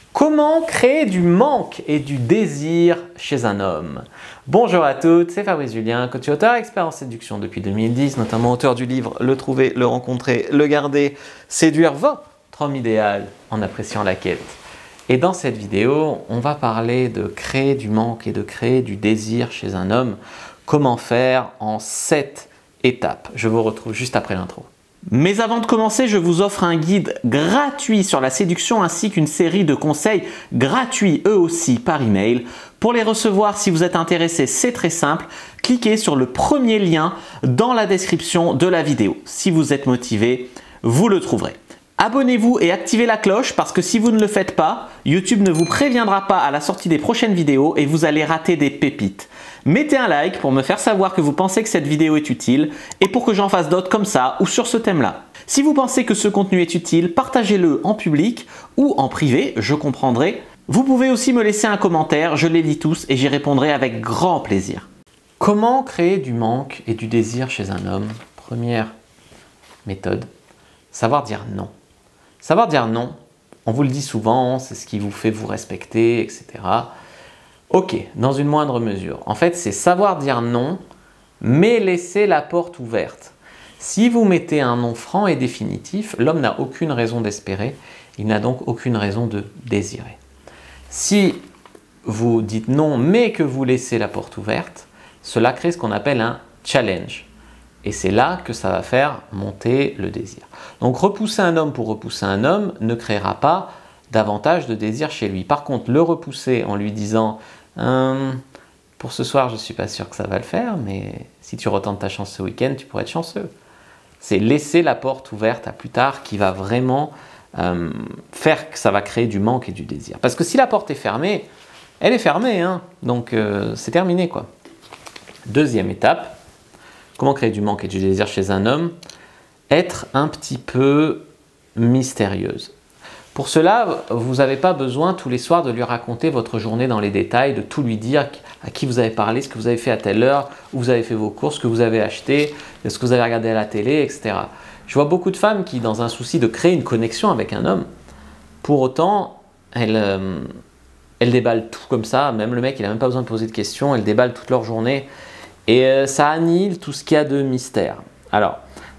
Comment créer du manque et du désir chez un homme? Bonjour à toutes, c'est Fabrice Julien, coach et auteur, expert en séduction depuis 2010, notamment auteur du livre Le trouver, le rencontrer, le garder, séduire votre homme idéal en appréciant la quête. Et dans cette vidéo, on va parler de créer du manque et de créer du désir chez un homme. Comment faire en 7 étapes. Je vous retrouve juste après l'intro. Mais avant de commencer, je vous offre un guide gratuit sur la séduction ainsi qu'une série de conseils gratuits eux aussi par email. Pour les recevoir, si vous êtes intéressé, c'est très simple. Cliquez sur le premier lien dans la description de la vidéo. Si vous êtes motivé, vous le trouverez. Abonnez-vous et activez la cloche parce que si vous ne le faites pas, YouTube ne vous préviendra pas à la sortie des prochaines vidéos et vous allez rater des pépites. Mettez un like pour me faire savoir que vous pensez que cette vidéo est utile et pour que j'en fasse d'autres comme ça ou sur ce thème-là. Si vous pensez que ce contenu est utile, partagez-le en public ou en privé, je comprendrai. Vous pouvez aussi me laisser un commentaire, je les lis tous et j'y répondrai avec grand plaisir. Comment créer du manque et du désir chez un homme? Première méthode, savoir dire non. Savoir dire non, on vous le dit souvent, c'est ce qui vous fait vous respecter, etc. Ok, dans une moindre mesure. En fait, c'est savoir dire non, mais laisser la porte ouverte. Si vous mettez un non franc et définitif, l'homme n'a aucune raison d'espérer, il n'a donc aucune raison de désirer. Si vous dites non, mais que vous laissez la porte ouverte, cela crée ce qu'on appelle un challenge. Et c'est là que ça va faire monter le désir. Donc repousser un homme pour repousser un homme ne créera pas davantage de désir chez lui. Par contre, le repousser en lui disant pour ce soir, je ne suis pas sûr que ça va le faire, mais si tu retentes ta chance ce week-end, tu pourrais être chanceux. C'est laisser la porte ouverte à plus tard qui va vraiment faire que ça va créer du manque et du désir. Parce que si la porte est fermée, elle est fermée, hein, donc c'est terminé, quoi. Deuxième étape, comment créer du manque et du désir chez un homme? Être un petit peu mystérieuse. Pour cela, vous n'avez pas besoin tous les soirs de lui raconter votre journée dans les détails, de tout lui dire à qui vous avez parlé, ce que vous avez fait à telle heure, où vous avez fait vos courses, ce que vous avez acheté, ce que vous avez regardé à la télé, etc. Je vois beaucoup de femmes qui, dans un souci de créer une connexion avec un homme, pour autant, elles déballent tout comme ça, même le mec, il n'a même pas besoin de poser de questions, elles déballent toute leur journée et ça annihile tout ce qu'il y a de mystère. Alors,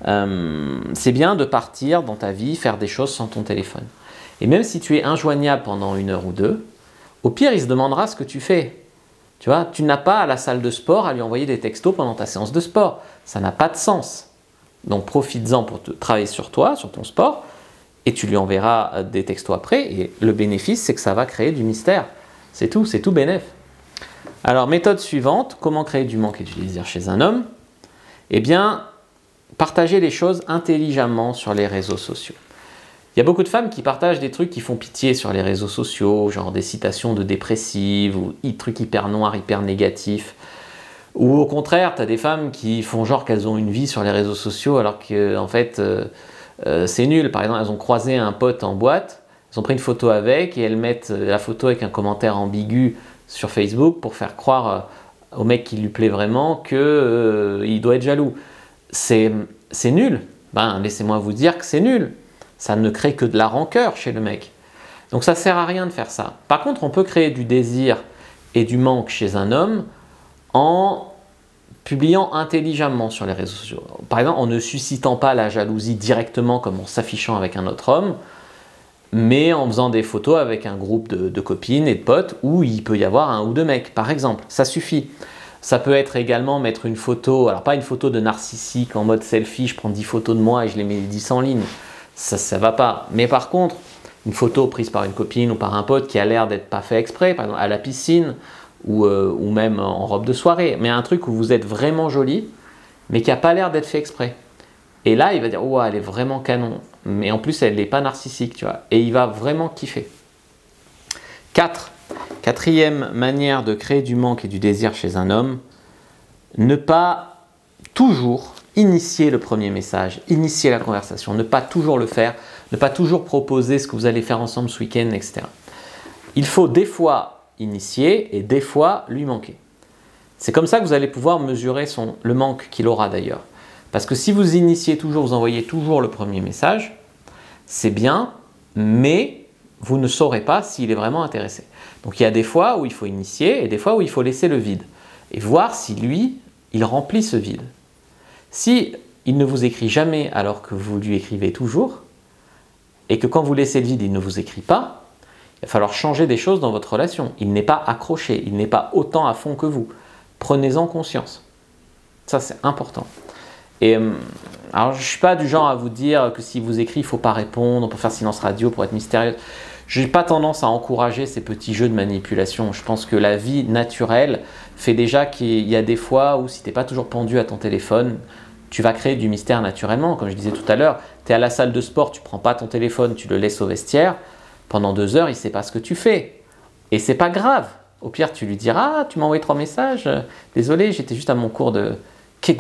c'est bien de partir dans ta vie, faire des choses sans ton téléphone. Et même si tu es injoignable pendant 1 heure ou 2, au pire, il se demandera ce que tu fais. Tu vois, tu n'as pas à la salle de sport à lui envoyer des textos pendant ta séance de sport. Ça n'a pas de sens. Donc, profites-en pour travailler sur toi, sur ton sport, et tu lui enverras des textos après. Et le bénéfice, c'est que ça va créer du mystère. C'est tout bénef. Alors, méthode suivante, comment créer du manque et du désir chez un homme? Eh bien, partager les choses intelligemment sur les réseaux sociaux. Il y a beaucoup de femmes qui partagent des trucs qui font pitié sur les réseaux sociaux, genre des citations de dépressives ou des trucs hyper noirs, hyper négatifs. Ou au contraire, tu as des femmes qui font genre qu'elles ont une vie sur les réseaux sociaux alors que en fait c'est nul. Par exemple, elles ont croisé un pote en boîte, elles ont pris une photo avec et elles mettent la photo avec un commentaire ambigu sur Facebook pour faire croire au mec qui lui plaît vraiment qu'il doit être jaloux. C'est nul. Ben, laissez-moi vous dire que c'est nul. Ça ne crée que de la rancœur chez le mec. Donc ça ne sert à rien de faire ça. Par contre, on peut créer du désir et du manque chez un homme en publiant intelligemment sur les réseaux sociaux. Par exemple, en ne suscitant pas la jalousie directement comme en s'affichant avec un autre homme, mais en faisant des photos avec un groupe de copines et de potes où il peut y avoir 1 ou 2 mecs, par exemple. Ça suffit. Ça peut être également mettre une photo, alors pas une photo de narcissique en mode selfie, je prends 10 photos de moi et je les mets 10 en ligne. Ça ne va pas. Mais par contre, une photo prise par une copine ou par un pote qui a l'air d'être pas fait exprès, par exemple à la piscine ou même en robe de soirée, mais un truc où vous êtes vraiment jolie, mais qui n'a pas l'air d'être fait exprès. Et là, il va dire « Ouah, elle est vraiment canon ». Mais en plus, elle n'est pas narcissique, tu vois. Et il va vraiment kiffer. 4. Quatrième manière de créer du manque et du désir chez un homme, ne pas toujours initier le premier message, initier la conversation, ne pas toujours le faire, ne pas toujours proposer ce que vous allez faire ensemble ce week-end, etc. Il faut des fois initier et des fois lui manquer. C'est comme ça que vous allez pouvoir mesurer le manque qu'il aura d'ailleurs. Parce que si vous initiez toujours, vous envoyez toujours le premier message, c'est bien, mais vous ne saurez pas s'il est vraiment intéressé. Donc il y a des fois où il faut initier et des fois où il faut laisser le vide et voir si lui, il remplit ce vide. Si il ne vous écrit jamais alors que vous lui écrivez toujours et que quand vous laissez le vide, il ne vous écrit pas, il va falloir changer des choses dans votre relation. Il n'est pas accroché, il n'est pas autant à fond que vous. Prenez-en conscience. Ça, c'est important. Et alors, je ne suis pas du genre à vous dire que s'il vous écrit, il ne faut pas répondre, on peut faire silence radio pour être mystérieux. Je n'ai pas tendance à encourager ces petits jeux de manipulation. Je pense que la vie naturelle fait déjà qu'il y a des fois où si tu n'es pas toujours pendu à ton téléphone, tu vas créer du mystère naturellement. Comme je disais tout à l'heure, tu es à la salle de sport, tu ne prends pas ton téléphone, tu le laisses au vestiaire. Pendant 2 heures, il ne sait pas ce que tu fais. Et c'est pas grave. Au pire, tu lui diras « Ah, tu m'as envoyé 3 messages. Désolé, j'étais juste à mon cours de kickboxing. »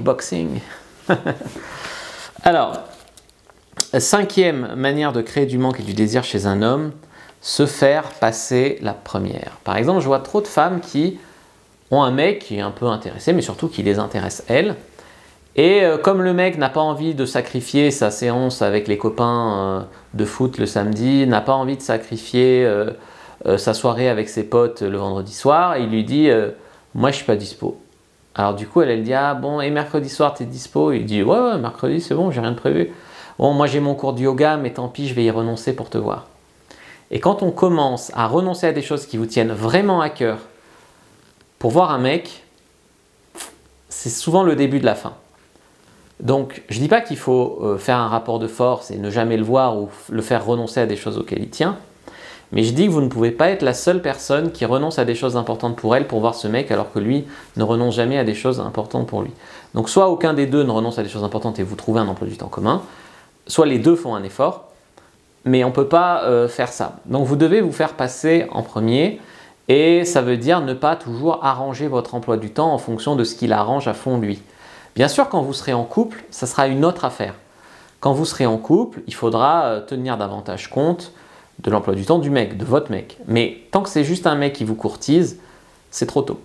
Alors, 5e manière de créer du manque et du désir chez un homme, se faire passer la première. Par exemple, je vois trop de femmes qui ont un mec qui est un peu intéressé, mais surtout qui les intéresse elles. Et comme le mec n'a pas envie de sacrifier sa séance avec les copains de foot le samedi, n'a pas envie de sacrifier sa soirée avec ses potes le vendredi soir, il lui dit moi je suis pas dispo. Alors du coup elle dit ah bon et mercredi soir t'es dispo? Il dit ouais mercredi c'est bon, j'ai rien de prévu. Bon moi j'ai mon cours de yoga mais tant pis je vais y renoncer pour te voir. Et quand on commence à renoncer à des choses qui vous tiennent vraiment à cœur pour voir un mec, c'est souvent le début de la fin. Donc, je ne dis pas qu'il faut faire un rapport de force et ne jamais le voir ou le faire renoncer à des choses auxquelles il tient, mais je dis que vous ne pouvez pas être la seule personne qui renonce à des choses importantes pour elle pour voir ce mec alors que lui ne renonce jamais à des choses importantes pour lui. Donc, soit aucun des deux ne renonce à des choses importantes et vous trouvez un emploi du temps commun, soit les deux font un effort, mais on ne peut pas faire ça. Donc, vous devez vous faire passer en premier et ça veut dire ne pas toujours arranger votre emploi du temps en fonction de ce qu'il arrange à fond lui. Bien sûr, quand vous serez en couple, ça sera une autre affaire. Quand vous serez en couple, il faudra tenir davantage compte de l'emploi du temps du mec, de votre mec. Mais tant que c'est juste un mec qui vous courtise, c'est trop tôt.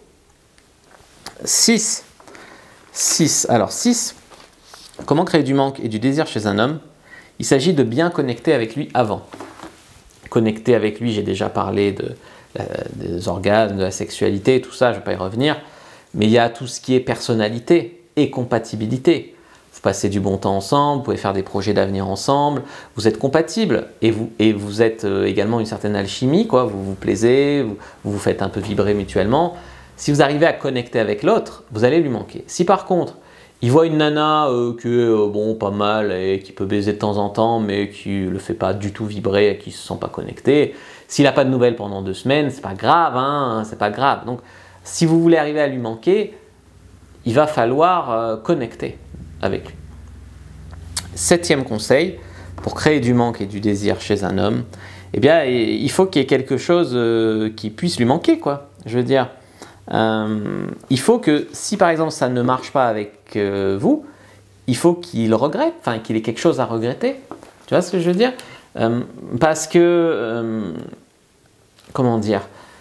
6. Alors 6. Comment créer du manque et du désir chez un homme? Il s'agit de bien connecter avec lui avant. Connecter avec lui, j'ai déjà parlé des orgasmes, de la sexualité, tout ça, je ne vais pas y revenir. Mais il y a tout ce qui est personnalité et compatibilité. Vous passez du bon temps ensemble, vous pouvez faire des projets d'avenir ensemble, vous êtes compatibles et vous êtes également une certaine alchimie, quoi. Vous vous plaisez, vous vous faites un peu vibrer mutuellement. Si vous arrivez à connecter avec l'autre, vous allez lui manquer. Si par contre, il voit une nana qui est bon, pas mal et qui peut baiser de temps en temps, mais qui ne le fait pas du tout vibrer et qui ne se sent pas connecté, s'il n'a pas de nouvelles pendant 2 semaines, c'est pas grave, hein, c'est pas grave. Donc, si vous voulez arriver à lui manquer, il va falloir connecter avec lui. 7e conseil, pour créer du manque et du désir chez un homme, eh bien, il faut qu'il y ait quelque chose qui puisse lui manquer, quoi. Je veux dire, il faut que, si par exemple ça ne marche pas avec vous, il faut qu'il regrette, enfin qu'il ait quelque chose à regretter. Tu vois ce que je veux dire? Parce que, comment dire,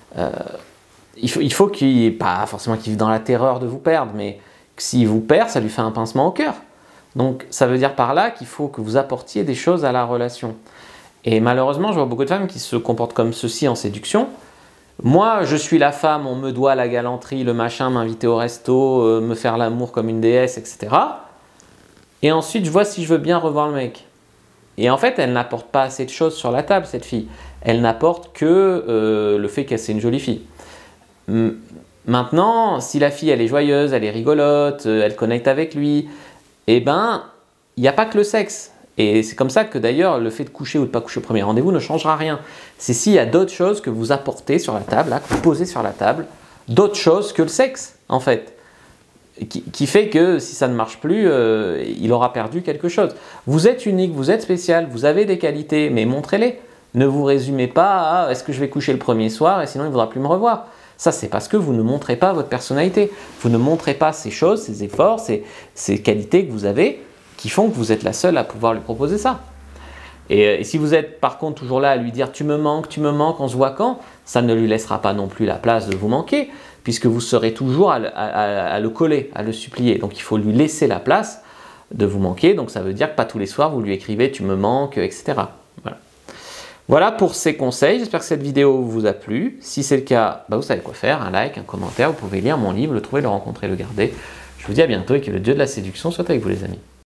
il faut qu'il, pas forcément qu'il vive dans la terreur de vous perdre, mais que s'il vous perd, ça lui fait un pincement au cœur. Donc ça veut dire par là qu'il faut que vous apportiez des choses à la relation. Et malheureusement, je vois beaucoup de femmes qui se comportent comme ceci en séduction. Moi, je suis la femme, on me doit la galanterie, le machin, m'inviter au resto, me faire l'amour comme une déesse, etc. Et ensuite, je vois si je veux bien revoir le mec. Et en fait, elle n'apporte pas assez de choses sur la table, cette fille. Elle n'apporte que le fait qu'elle c'est une jolie fille. Maintenant, si la fille, elle est joyeuse, elle est rigolote, elle connecte avec lui, eh ben, il n'y a pas que le sexe. Et c'est comme ça que d'ailleurs, le fait de coucher ou de ne pas coucher au premier rendez-vous ne changera rien. C'est s'il y a d'autres choses que vous apportez sur la table, là, que vous posez sur la table, d'autres choses que le sexe, en fait. Qui fait que si ça ne marche plus, il aura perdu quelque chose. Vous êtes unique, vous êtes spécial, vous avez des qualités, mais montrez-les. Ne vous résumez pas à « est-ce que je vais coucher le premier soir et sinon il ne voudra plus me revoir ?» Ça, c'est parce que vous ne montrez pas votre personnalité. Vous ne montrez pas ces choses, ces efforts, ces qualités que vous avez qui font que vous êtes la seule à pouvoir lui proposer ça. Et si vous êtes par contre toujours là à lui dire « tu me manques, on se voit quand ?» ça ne lui laissera pas non plus la place de vous manquer puisque vous serez toujours à le coller, à le supplier. Donc il faut lui laisser la place de vous manquer. Donc ça veut dire que pas tous les soirs vous lui écrivez « tu me manques », etc. Voilà. Voilà pour ces conseils, j'espère que cette vidéo vous a plu. Si c'est le cas, vous savez quoi faire, un like, un commentaire, vous pouvez lire mon livre, le trouver, le rencontrer, le garder. Je vous dis à bientôt et que le dieu de la séduction soit avec vous les amis.